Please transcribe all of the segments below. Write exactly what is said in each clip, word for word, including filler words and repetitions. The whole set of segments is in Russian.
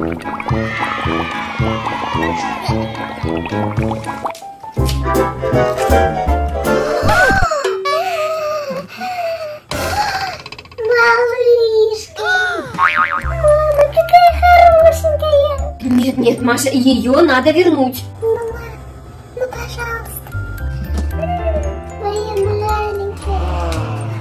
Нет, нет, Маша, ее надо вернуть. Ну, ну, пожалуйста. Моя маленькая.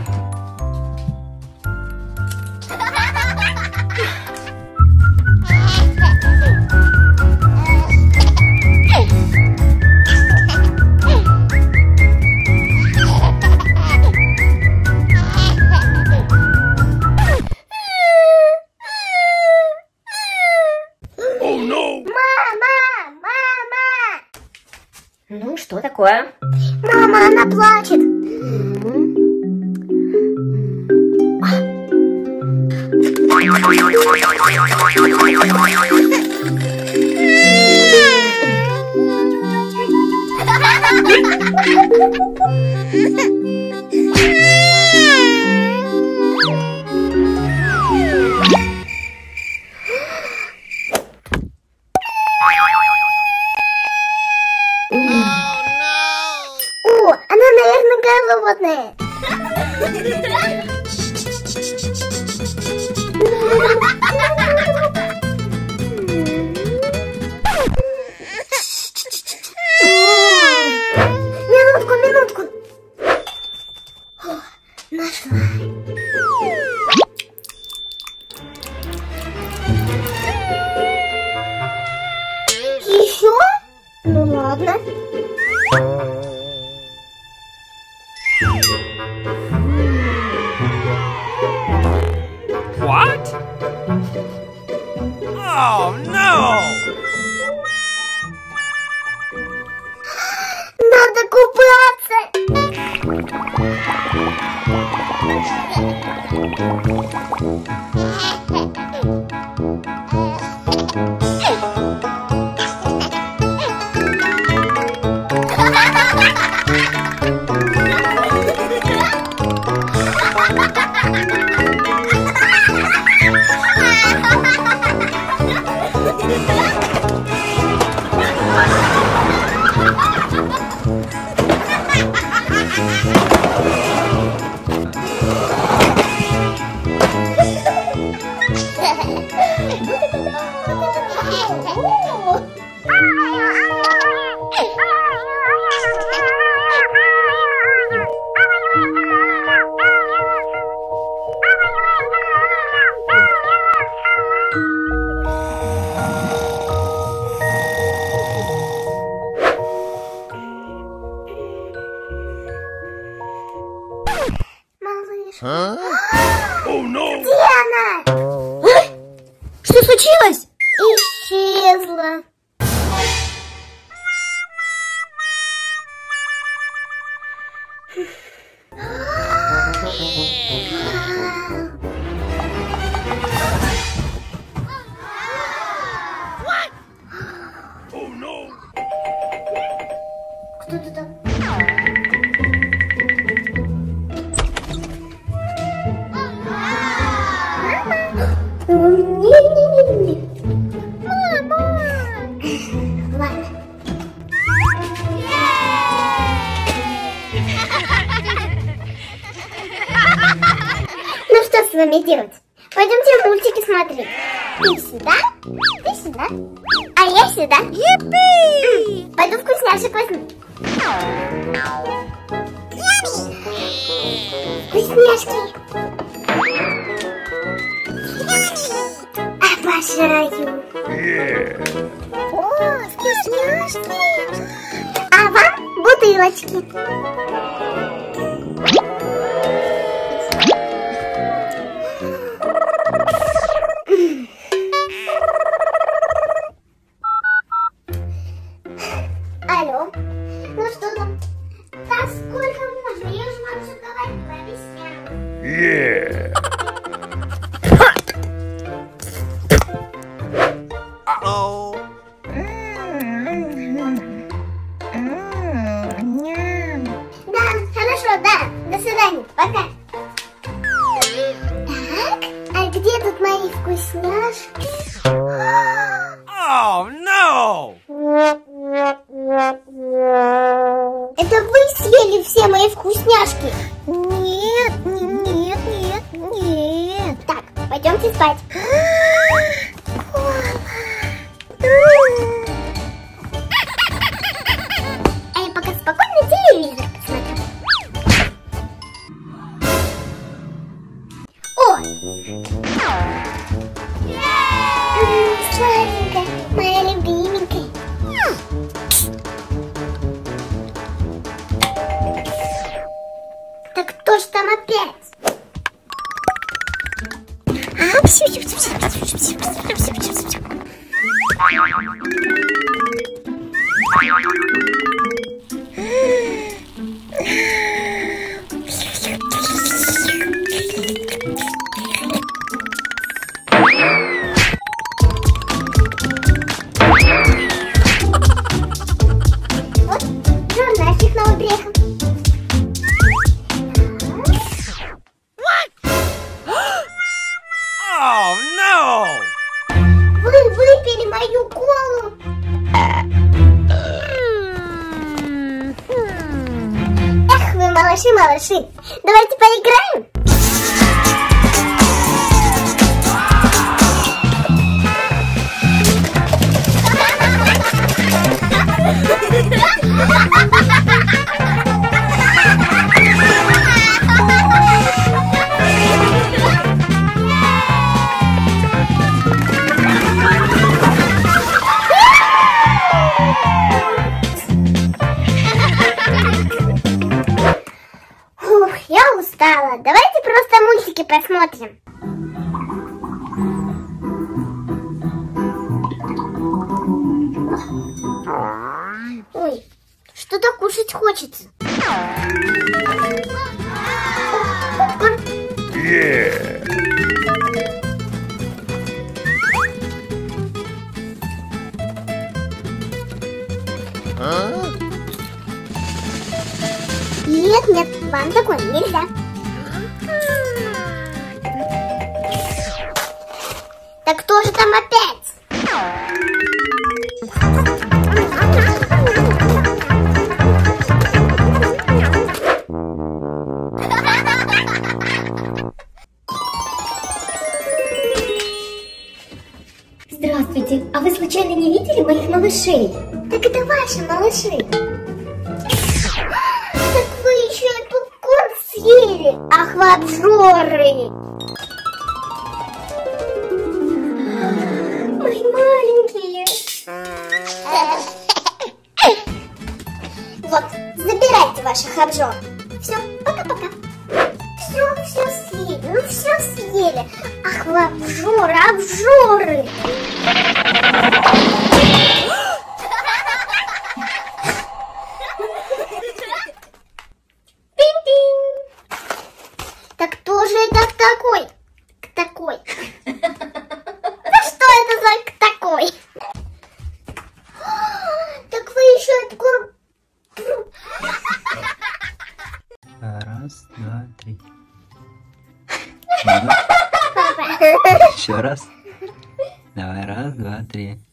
Ну, что такое? Мама, она плачет. О, она, наверное, голодная. Минутку, минутку. О, нашла. Еще? Ну ладно. What? Oh no! Надо купаться. Huh? Oh no! Где она? Ой, что случилось? Исчезла. Oh no! Кто-то там. Не-не-не-не. Мама! Ладно. Ну что с вами делать? Пойдемте мультики смотреть. Ты сюда, ты сюда, а я сюда. Юпи! Пойду вкусняшек возьму. Вкусняшки. Обожаю. Yeah. О, вкусняшки. А вам бутылочки. Алло. Ну что там? Да сколько можно? Я же вам все говорила, объясняю. Yeah. Uh-oh. Да, хорошо, съели все мои вкусняшки? Нет, нет, нет, нет. Так, пойдемте спать. А я пока спокойно телевизор посмотрю. О! М, Сладенькая, моя любименькая. Так кто ж там опять? А, все, все, все, все, все, все, все, все, все, все, все. Вот, журнальчик новый приехал. Oh no! Вы выпили мою колу. Эх, вы малыши, малыши. Давайте поиграем. Ух, я устала. Давайте просто мультики посмотрим. Ой, что-то кушать хочется. Попкорн. Yeah! Huh? Нет, нет, вам такое нельзя. Так кто же там опять? Здравствуйте, а вы случайно не видели моих малышей? Так это ваши малыши. Так вы еще и попкорн съели. Ах, вы обжоры. Мои маленькие. Вот, забирайте ваших обжор. Все, пока-пока. Все, все съели, ну все съели. Ах, вы обжоры, обжоры. Так кто же это к такой? К такой. Да что это за к такой? Так вы еще и кур... Раз, два, три. Папа. Еще раз. Давай, раз, два, три.